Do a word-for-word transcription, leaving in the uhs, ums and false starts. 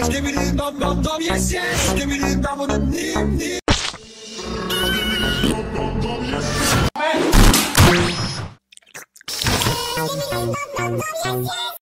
Skibidi dum dum dum, yes yes. Skibidi dum dum dim dim. Yes yes.